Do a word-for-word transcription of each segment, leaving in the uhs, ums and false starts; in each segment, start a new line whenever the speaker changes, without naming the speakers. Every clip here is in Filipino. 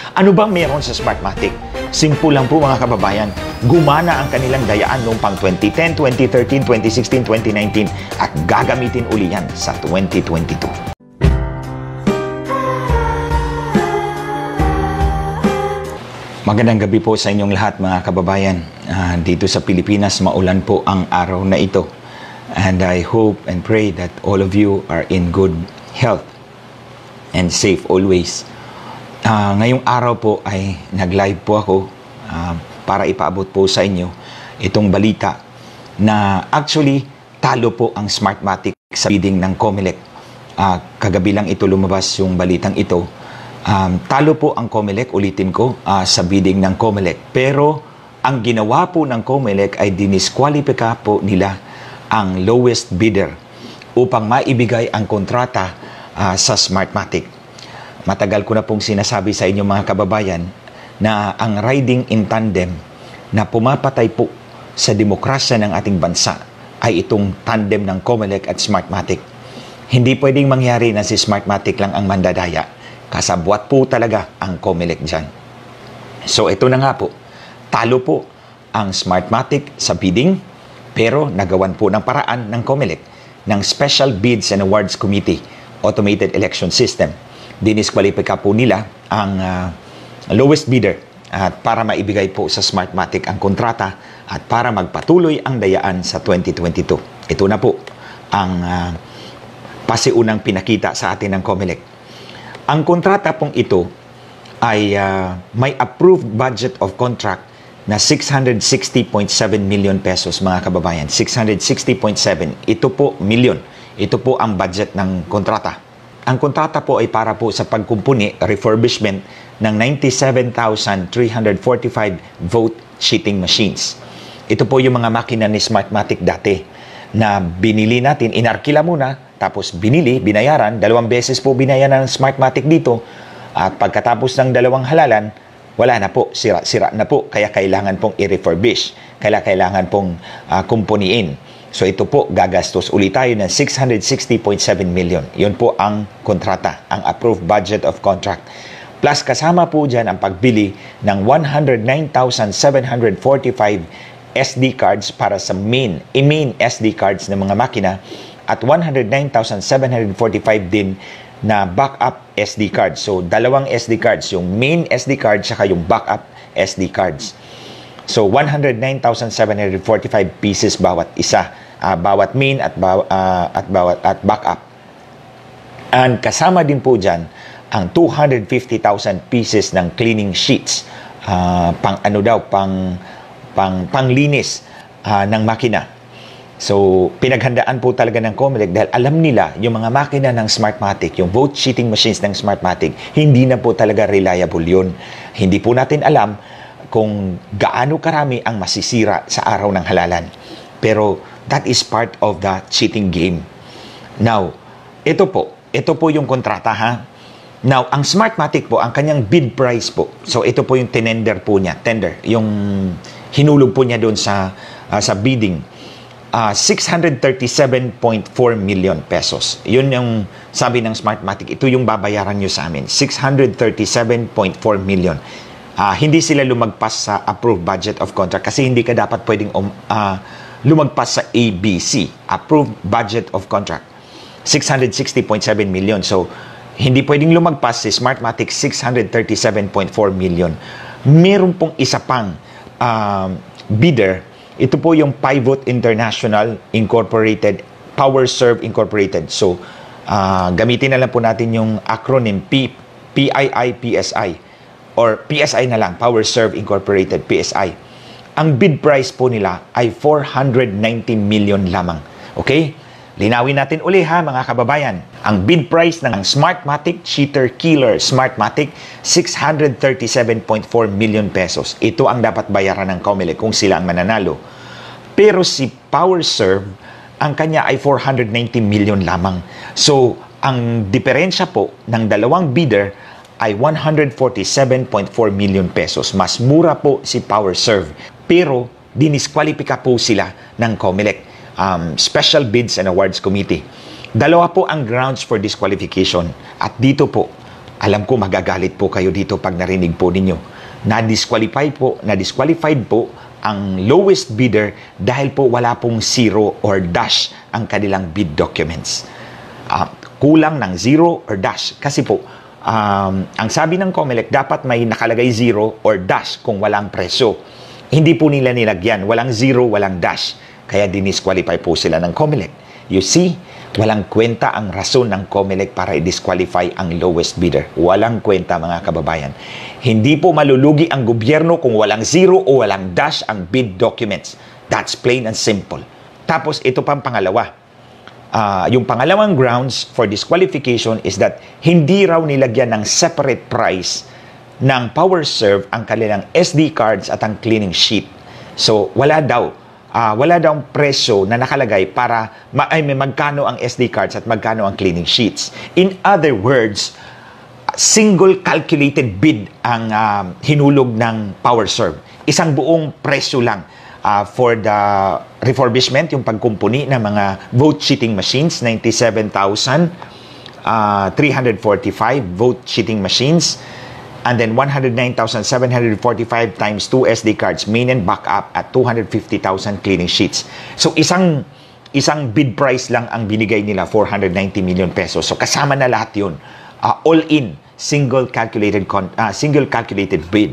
Ano bang meron sa Smartmatic? Simple lang po mga kababayan. Gumana ang kanilang dayaan noong pang twenty ten, twenty thirteen, twenty sixteen, twenty nineteen at gagamitin uli yan sa twenty twenty-two. Magandang gabi po sa inyong lahat mga kababayan. Uh, dito sa Pilipinas, maulan po ang araw na ito. And I hope and pray that all of you are in good health and safe always. Uh, ngayong araw po ay nag-live po ako uh, para ipaabot po sa inyo itong balita na actually talo po ang Smartmatic sa bidding ng Comelec. Uh, kagabi lang ito lumabas yung balitang ito. Um, talo po ang Comelec, ulitin ko, uh, sa bidding ng Comelec. Pero ang ginawa po ng Comelec ay diniskwalipika po nila ang lowest bidder upang maibigay ang kontrata uh, sa Smartmatic. Matagal ko na pong sinasabi sa inyo mga kababayan na ang riding in tandem na pumapatay po sa demokrasya ng ating bansa ay itong tandem ng Comelec at Smartmatic. Hindi pwedeng mangyari na si Smartmatic lang ang mandadaya. Kasabwat po talaga ang Comelec dyan. So ito na nga po, talo po ang Smartmatic sa bidding, pero nagawan po ng paraan ng Comelec ng Special Bids and Awards Committee Automated Election System. Diniskwalipika po nila ang uh, lowest bidder at para maibigay po sa Smartmatic ang kontrata at para magpatuloy ang dayaan sa twenty twenty-two. Ito na po ang uh, pasiunang pinakita sa atin ng Comelec. Ang kontrata pong ito ay uh, may approved budget of contract na six hundred sixty point seven million pesos mga kababayan. six hundred sixty point seven. Ito po million. Ito po ang budget ng kontrata. Ang kontrata po ay para po sa pagkumpuni, refurbishment ng ninety-seven thousand three hundred forty-five vote sheeting machines. Ito po yung mga makina ni Smartmatic dati na binili natin, inarkila muna, tapos binili, binayaran, dalawang beses po binayaran ng Smartmatic dito at pagkatapos ng dalawang halalan, wala na po, sira-sira na po, kaya kailangan pong i-refurbish, kaya kailangan pong uh, kumpuniin. So ito po, gagastos ulit tayo ng six hundred sixty point seven million. Yun po ang kontrata, ang approved budget of contract. Plus kasama po dyan ang pagbili ng one hundred nine thousand seven hundred forty-five S D cards para sa main, i-main S D cards ng mga makina at one hundred nine thousand seven hundred forty-five din na backup S D cards. So, dalawang S D cards, yung main S D card saka yung backup S D cards. So, one hundred nine thousand seven hundred forty-five pieces bawat isa, uh, bawat main at, baw, uh, at, bawat, at backup. And kasama din po dyan ang two hundred fifty thousand pieces ng cleaning sheets, uh, pang ano daw, pang pang panglinis uh, ng makina. So, pinaghandaan po talaga ng Comelec dahil alam nila yung mga makina ng Smartmatic, yung vote sheeting machines ng Smartmatic, hindi na po talaga reliable yun. Hindi po natin alam kung gaano karami ang masisira sa araw ng halalan. Pero that is part of the cheating game. Now, ito po, ito po yung kontrata ha. Now, ang Smartmatic po, ang kanyang bid price po, so ito po yung tenender po niya, tender, yung hinulog po niya doon sa, uh, sa bidding. Uh, six hundred thirty-seven point four million pesos. Yun yung sabi ng Smartmatic. Ito yung babayaran nyo sa amin. six hundred thirty-seven point four million. Uh, hindi sila lumagpas sa approved budget of contract kasi hindi ka dapat pwedeng um, uh, lumagpas sa A B C. Approved budget of contract. six hundred sixty point seven million. So, hindi pwedeng lumagpas si Smartmatic six hundred thirty-seven point four million. Meron pong isa pang uh, bidder. Ito po yung Pivot International Incorporated, PowerServe Incorporated. So, uh, gamitin na lang po natin yung acronym P, P I I P S I or P S I na lang, PowerServe Incorporated, P S I. Ang bid price po nila ay four hundred ninety million lamang. Okay? Linawin natin uli ha mga kababayan. Ang bid price ng Smartmatic Cheater Killer Smartmatic, six hundred thirty-seven point four million pesos. Ito ang dapat bayaran ng Comelec kung sila ang mananalo. Pero si PowerServe, ang kanya ay four hundred ninety million lamang. So, ang diferensya po ng dalawang bidder ay one hundred forty-seven point four million pesos. Mas mura po si PowerServe. Pero, diniskwalipika po sila ng Comelec. Um, Special Bids and Awards Committee. Dalawa po ang grounds for disqualification. At dito po, Alam ko magagalit po kayo dito pag narinig po ninyo. Na-disqualify po, na-disqualified po ang lowest bidder dahil po wala pong zero or dash ang kanilang bid documents. Uh, kulang ng zero or dash. Kasi po, um, ang sabi ng COMELEC, dapat may nakalagay zero or dash kung walang presyo. Hindi po nila nilagyan. Walang zero, walang dash. Kaya dinisqualify po sila ng COMELEC. You see, walang kwenta ang rason ng COMELEC para i-disqualify ang lowest bidder. Walang kwenta, mga kababayan. Hindi po malulugi ang gobyerno kung walang zero o walang dash ang bid documents. That's plain and simple. Tapos, ito pang pangalawa. Uh, yung pangalawang grounds for disqualification is that hindi raw nilagyan ng separate price ng PowerServe ang kanilang S D cards at ang cleaning sheet. So, wala daw. Uh, wala daw presyo na nakalagay para ma ay, may magkano ang S D cards at magkano ang cleaning sheets. In other words, single calculated bid ang uh, hinulog ng PowerServe. Isang buong presyo lang uh, for the refurbishment, yung pagkumpuni ng mga vote cheating machines, ninety-seven thousand three hundred forty-five vote cheating machines. And then one hundred nine thousand seven hundred forty-five times two S D cards, main and backup at two hundred fifty thousand cleaning sheets. So isang isang bid price lang ang binigay nila, four hundred ninety million pesos. So kasama na lahat 'yun. Uh, all in, single calculated con uh, single calculated bid.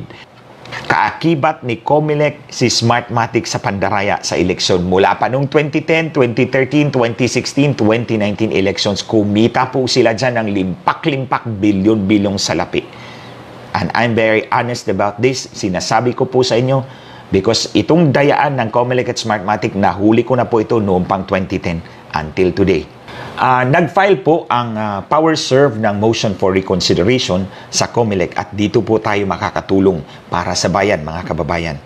Kaakibat ni COMELEC si Smartmatic sa pandaraya sa eleksyon mula pa noong twenty ten, twenty thirteen, twenty sixteen, twenty nineteen elections. Kumita po sila dyan ng limpak-limpak bilyon-bilyong salapi. And I'm very honest about this. Sinasabi ko po sa inyo because itong dayaan ng COMELEC at Smartmatic, nahuli ko na po ito noong pang twenty ten until today. Uh, nag-file po ang uh, PowerServe ng motion for reconsideration sa COMELEC at dito po tayo makakatulong para sa bayan, mga kababayan.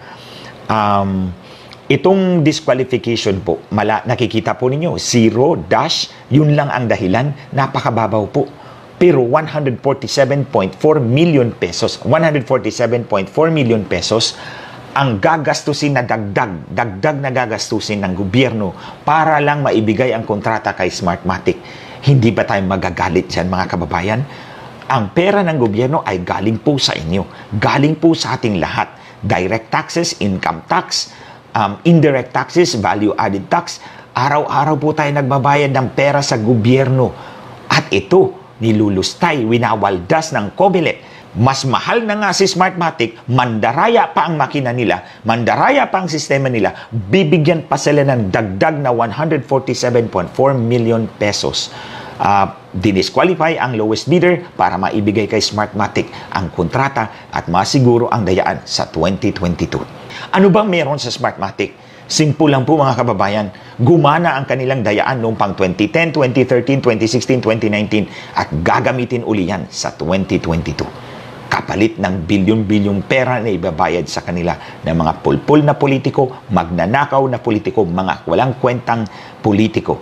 Um, itong disqualification po, mala, nakikita po ninyo, zero, dash, yun lang ang dahilan, napakababaw po. Pero one hundred forty-seven point four million pesos, one hundred forty-seven point four million pesos ang gagastusin na dagdag, dagdag na gagastusin ng gobyerno para lang maibigay ang kontrata kay Smartmatic. Hindi ba tayo magagalit dyan, mga kababayan? Ang pera ng gobyerno ay galing po sa inyo. Galing po sa ating lahat. Direct taxes, income tax, um, indirect taxes, value-added tax. Araw-araw po tayo nagbabayad ng pera sa gobyerno. At ito, nilulustay, winawaldas ng COMELEC. Mas mahal na nga si Smartmatic, mandaraya pa ang makina nila, mandaraya pa ang sistema nila, bibigyan pa sila ng dagdag na one hundred forty-seven point four million pesos. Uh, dinisqualify ang lowest bidder para maibigay kay Smartmatic ang kontrata at masiguro ang dayaan sa twenty twenty-two. Ano bang meron sa Smartmatic? Simple lang po, mga kababayan. Gumana ang kanilang dayaan noong pang twenty ten, twenty thirteen, twenty sixteen, twenty nineteen at gagamitin uli yan sa twenty twenty-two. Kapalit ng bilyon-bilyong pera na ibabayad sa kanila ng mga pulpul na politiko, magnanakaw na politiko, mga walang kwentang politiko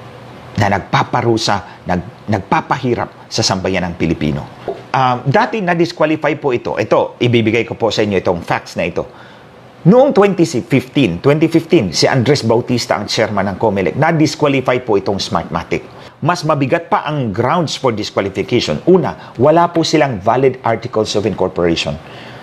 na nagpaparusa, nag, nagpapahirap sa sambayan ng Pilipino. Uh, dati na-disqualify po ito. Ito, ibibigay ko po sa inyo itong facts na ito. Noong twenty fifteen, twenty fifteen, si Andres Bautista ang chairman ng COMELEC. Na-disqualify po itong Smartmatic. Mas mabigat pa ang grounds for disqualification. Una, wala po silang valid articles of incorporation.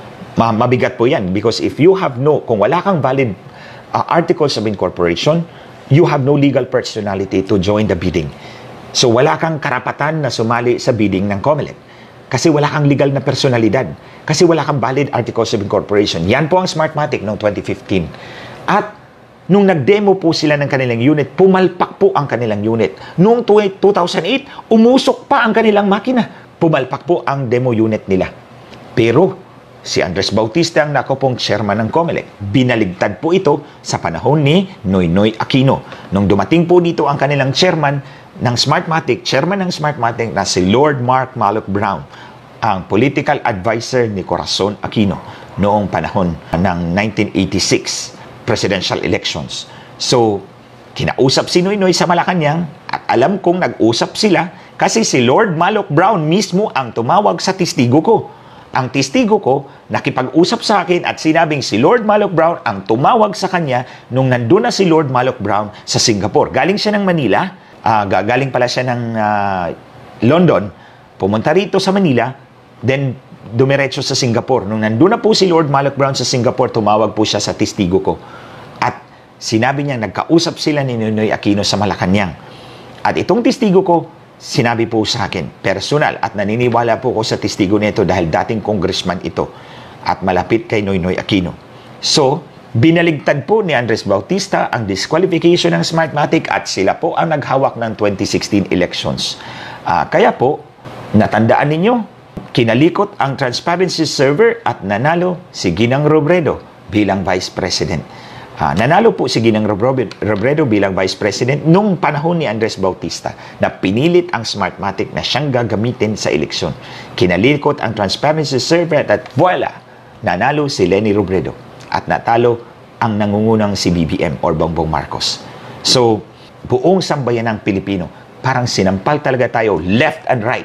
Ma mabigat po yan because if you have no, kung wala kang valid uh, articles of incorporation, you have no legal personality to join the bidding. So wala kang karapatan na sumali sa bidding ng COMELEC. Kasi wala kang legal na personalidad. Kasi wala kang valid articles of incorporation. Yan po ang Smartmatic noong twenty fifteen. At nung nag-demo po sila ng kanilang unit, pumalpak po ang kanilang unit. Noong two thousand eight, umusok pa ang kanilang makina. Pumalpak po ang demo unit nila. Pero si Andres Bautista ang nakupong chairman ng COMELEC. Binaligtad po ito sa panahon ni Noynoy Aquino. Nung dumating po dito ang kanilang chairman ng Smartmatic, chairman ng Smartmatic na si Lord Mark Malloch Brown, ang political advisor ni Corazon Aquino noong panahon ng nineteen eighty-six presidential elections. So, kinausap si Noynoy sa Malacanang at alam kong nag-usap sila kasi si Lord Malloch Brown mismo ang tumawag sa testigo ko. Ang testigo ko nakipag-usap sa akin at sinabing si Lord Malloch Brown ang tumawag sa kanya nung nandun na si Lord Malloch Brown sa Singapore. Galing siya ng Manila, uh, galing pala siya ng uh, London, pumunta rito sa Manila, then dumiretso sa Singapore. Nung nandun na po si Lord Malloch Brown sa Singapore, tumawag po siya sa testigo ko. At sinabi niya, nagkausap sila ni Noynoy Aquino sa Malacanang. At itong testigo ko, sinabi po sa akin, personal, at naniniwala po ko sa testigo nito dahil dating congressman ito at malapit kay Noynoy Aquino. So, binaligtad po ni Andres Bautista ang disqualification ng Smartmatic at sila po ang naghawak ng twenty sixteen elections. Uh, kaya po, natandaan ninyo, kinalikot ang transparency server at nanalo si Ginang Robredo bilang Vice President. Uh, nanalo po si Ginang Robredo bilang Vice President nung panahon ni Andres Bautista na pinilit ang Smartmatic na siyang gagamitin sa eleksyon. Kinalikot ang transparency server at voila, nanalo si Leni Robredo at natalo ang nangungunang si B B M or Bongbong Marcos. So, buong sambayan ng Pilipino, parang sinampal talaga tayo left and right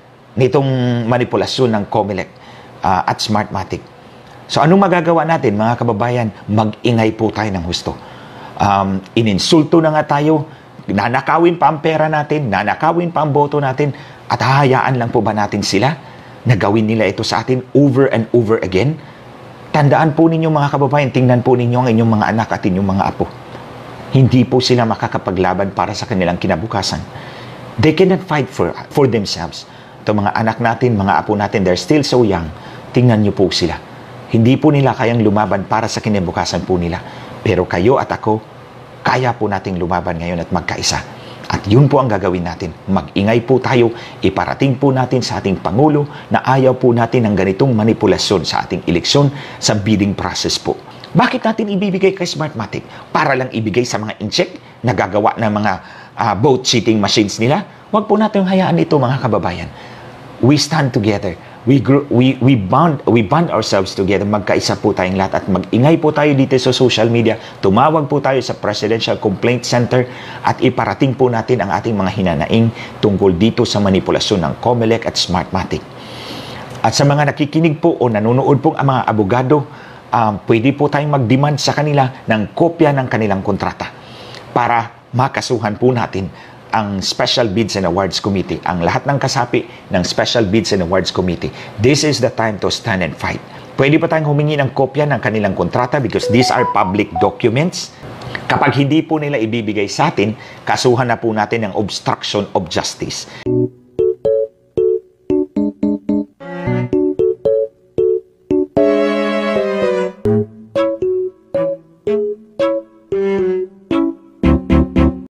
nitong manipulasyon ng COMELEC uh, at Smartmatic. So, anong magagawa natin, mga kababayan? Mag-ingay po tayo ng husto. Um, ininsulto na nga tayo, nanakawin pa ang pera natin, nanakawin pa ang boto natin, at hahayaan lang po ba natin sila na gawin nila ito sa atin over and over again? Tandaan po ninyo, mga kababayan, tingnan po ninyo ang inyong mga anak at inyong mga apo. Hindi po sila makakapaglaban para sa kanilang kinabukasan. They cannot fight for, for themselves. Ito mga anak natin, mga apo natin, they're still so young. Tingnan nyo po sila. Hindi po nila kayang lumaban para sa kinabukasan po nila. Pero kayo at ako, kaya po nating lumaban ngayon at magkaisa. At yun po ang gagawin natin. Mag-ingay po tayo, iparating po natin sa ating Pangulo na ayaw po natin ng ganitong manipulasyon sa ating eleksyon sa bidding process po. Bakit natin ibibigay kay Smartmatic? Para lang ibigay sa mga incheck na gagawa ng mga uh, vote cheating machines nila? Huwag po natin hayaan ito, mga kababayan. We stand together. We, grew, we, we, bond, we bond ourselves together. Magkaisa po tayong lahat at mag-ingay po tayo dito sa social media. Tumawag po tayo sa Presidential Complaint Center at iparating po natin ang ating mga hinanaing tungkol dito sa manipulasyon ng COMELEC at Smartmatic. At sa mga nakikinig po o nanonood pong ang mga abogado, um, pwede po tayong mag-demand sa kanila ng kopya ng kanilang kontrata para makasuhan po natin ang Special Bids and Awards Committee, ang lahat ng kasapi ng Special Bids and Awards Committee. This is the time to stand and fight. Pwede pa tayong humingi ng kopya ng kanilang kontrata because these are public documents. Kapag hindi po nila ibibigay sa atin, kasuhan na po natin ng obstruction of justice.